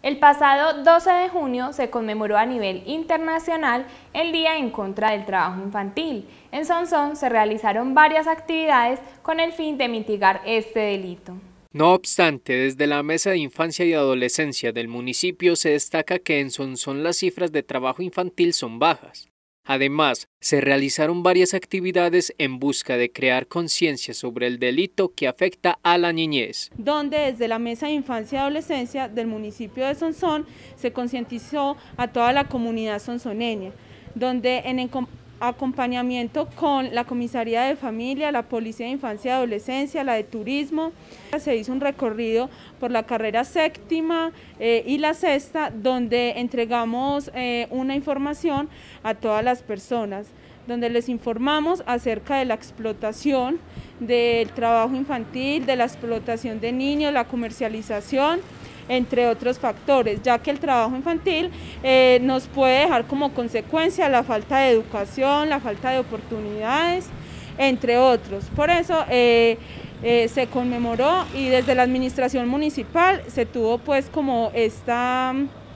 El pasado 12 de junio se conmemoró a nivel internacional el Día en contra del trabajo infantil. En Sonsón se realizaron varias actividades con el fin de mitigar este delito. No obstante, desde la Mesa de Infancia y Adolescencia del municipio se destaca que en Sonsón las cifras de trabajo infantil son bajas. Además, se realizaron varias actividades en busca de crear conciencia sobre el delito que afecta a la niñez. Donde desde la Mesa de Infancia y Adolescencia del municipio de Sonsón se concientizó a toda la comunidad sonsoneña, donde en acompañamiento con la Comisaría de Familia, la Policía de Infancia y Adolescencia, la de Turismo, se hizo un recorrido por la carrera séptima y la sexta, donde entregamos una información a todas las personas, donde les informamos acerca de la explotación, del trabajo infantil, de la explotación de niños, la comercialización, entre otros factores, ya que el trabajo infantil nos puede dejar como consecuencia la falta de educación, la falta de oportunidades, entre otros. Por eso se conmemoró y desde la administración municipal se tuvo pues como esta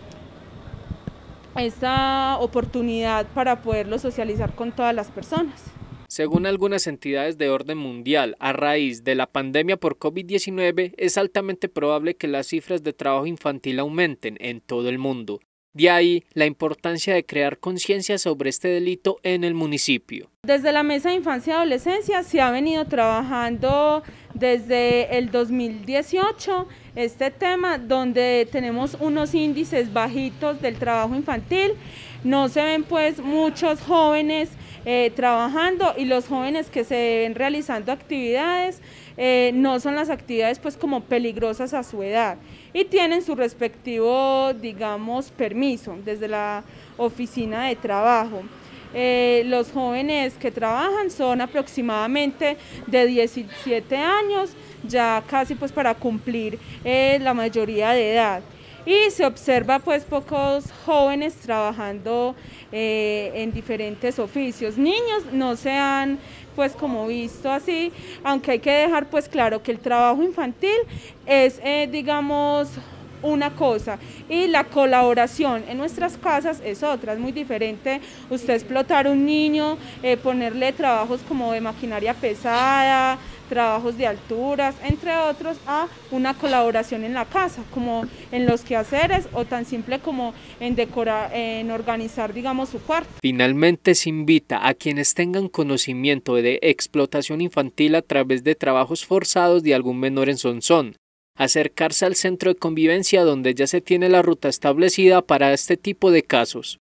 oportunidad para poderlo socializar con todas las personas. Según algunas entidades de orden mundial, a raíz de la pandemia por COVID-19, es altamente probable que las cifras de trabajo infantil aumenten en todo el mundo. De ahí la importancia de crear conciencia sobre este delito en el municipio. Desde la Mesa de Infancia y Adolescencia se ha venido trabajando desde el 2018 este tema, donde tenemos unos índices bajitos del trabajo infantil. No se ven pues muchos jóvenes trabajando, y los jóvenes que se ven realizando actividades no son las actividades pues como peligrosas a su edad y tienen su respectivo, digamos, permiso desde la oficina de trabajo. Los jóvenes que trabajan son aproximadamente de 17 años, ya casi pues para cumplir la mayoría de edad. Y se observa pues pocos jóvenes trabajando en diferentes oficios. Niños no se han pues como visto así, aunque hay que dejar pues claro que el trabajo infantil es digamos una cosa y la colaboración en nuestras casas es otra. Es muy diferente usted explotar a un niño, ponerle trabajos como de maquinaria pesada, trabajos de alturas, entre otros, a una colaboración en la casa, como en los quehaceres o tan simple como en decorar, en organizar, digamos, su cuarto. Finalmente se invita a quienes tengan conocimiento de explotación infantil a través de trabajos forzados de algún menor en Sonsón, acercarse al centro de convivencia donde ya se tiene la ruta establecida para este tipo de casos.